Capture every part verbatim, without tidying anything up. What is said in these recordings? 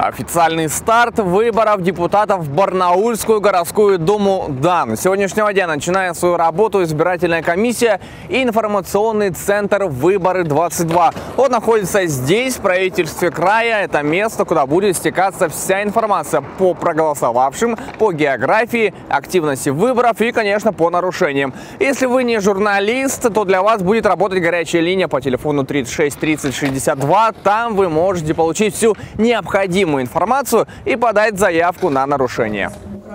Официальный старт выборов депутатов в Барнаульскую городскую думу дан. С сегодняшнего дня начинает свою работу избирательная комиссия и информационный центр «Выборы-двадцать два». Он находится здесь, в правительстве края. Это место, куда будет стекаться вся информация по проголосовавшим, по географии, активности выборов и, конечно, по нарушениям. Если вы не журналист, то для вас будет работать горячая линия по телефону тридцать шесть тридцать шестьдесят два. Там вы можете получить всю необходимую информацию и подать заявку на нарушение.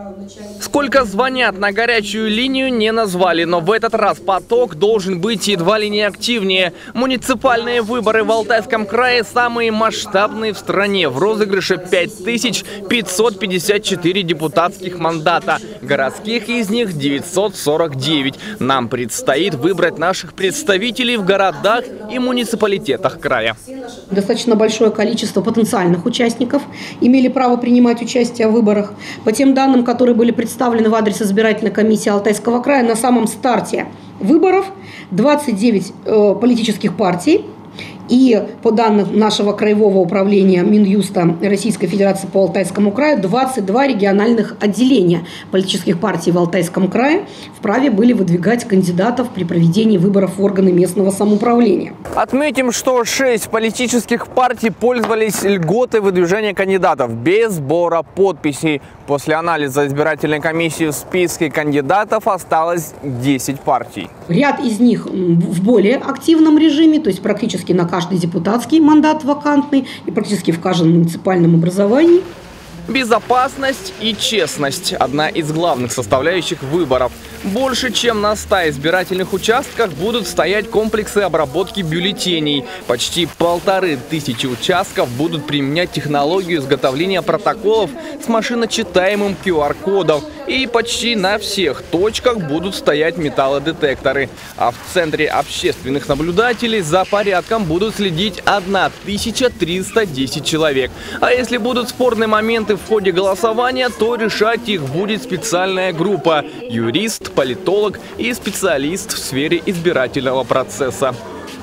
Сколько звонят на горячую линию, не назвали, но в этот раз поток должен быть едва ли не активнее. Муниципальные выборы в Алтайском крае самые масштабные в стране. В розыгрыше пять тысяч пятьсот пятьдесят четыре депутатских мандата. Городских из них девятьсот сорок девять. Нам предстоит выбрать наших представителей в городах и муниципалитетах края. Достаточно большое количество потенциальных участников имели право принимать участие в выборах. По тем данным, которые были представлены в адрес избирательной комиссии Алтайского края, на самом старте выборов двадцать девять э, политических партий. И по данным нашего краевого управления Минюста Российской Федерации по Алтайскому краю, двадцать два региональных отделения политических партий в Алтайском крае вправе были выдвигать кандидатов при проведении выборов в органы местного самоуправления. Отметим, что шесть политических партий пользовались льготой выдвижения кандидатов без сбора подписей. После анализа избирательной комиссии в списке кандидатов осталось десять партий. Ряд из них в более активном режиме, то есть практически на каждый депутатский мандат вакантный и практически в каждом муниципальном образовании. Безопасность и честность – одна из главных составляющих выборов. Больше чем на ста избирательных участках будут стоять комплексы обработки бюллетеней. Почти полторы тысячи участков будут применять технологию изготовления протоколов с машиночитаемым ку ар кодом. И почти на всех точках будут стоять металлодетекторы. А в центре общественных наблюдателей за порядком будут следить тысяча триста десять человек. А если будут спорные моменты в ходе голосования, то решать их будет специальная группа – юрист, политолог и специалист в сфере избирательного процесса.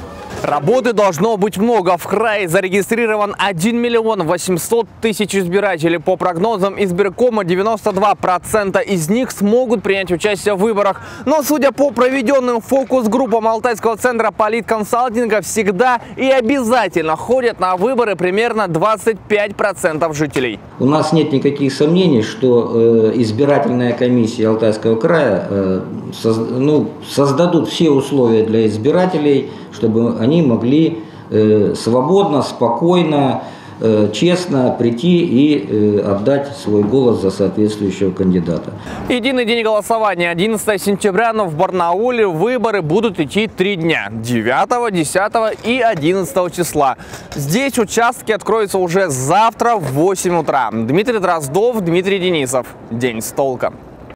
Работы должно быть много. В крае зарегистрирован один миллион восемьсот тысяч избирателей. По прогнозам избиркома, девяносто два процента из них смогут принять участие в выборах. Но судя по проведенным фокус-группам Алтайского центра политконсалтинга, всегда и обязательно ходят на выборы примерно двадцать пять процентов жителей. У нас нет никаких сомнений, что э, избирательная комиссия Алтайского края э, соз, ну, создадут все условия для избирателей, чтобы они могли э, свободно, спокойно, э, честно прийти и э, отдать свой голос за соответствующего кандидата. Единый день голосования одиннадцатого сентября, но в Барнауле выборы будут идти три дня – девятого, десятого и одиннадцатого числа. Здесь участки откроются уже завтра в восемь утра. Дмитрий Дроздов, Дмитрий Денисов. День с толком.